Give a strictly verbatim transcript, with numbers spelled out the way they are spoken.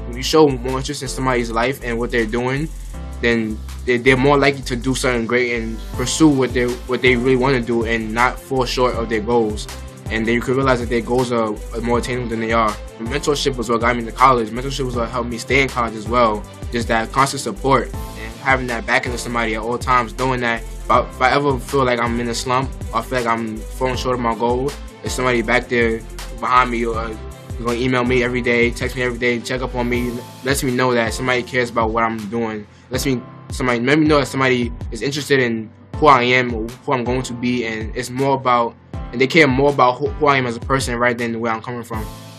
when you show more interest in somebody's life and what they're doing, then they're, they're more likely to do something great and pursue what they what they really want to do and not fall short of their goals. And then you can realize that their goals are, are more attainable than they are. Mentorship was what got me to college. Mentorship was what helped me stay in college as well. Just that constant support and having that backing of somebody at all times, knowing that if I, if I ever feel like I'm in a slump or I feel like I'm falling short of my goal, there's somebody back there behind me or gonna email me every day, text me every day, check up on me, lets me know that somebody cares about what I'm doing. Lets me somebody let me know that somebody is interested in who I am or who I'm going to be, and it's more about and they care more about who, who I am as a person rather than where I'm coming from.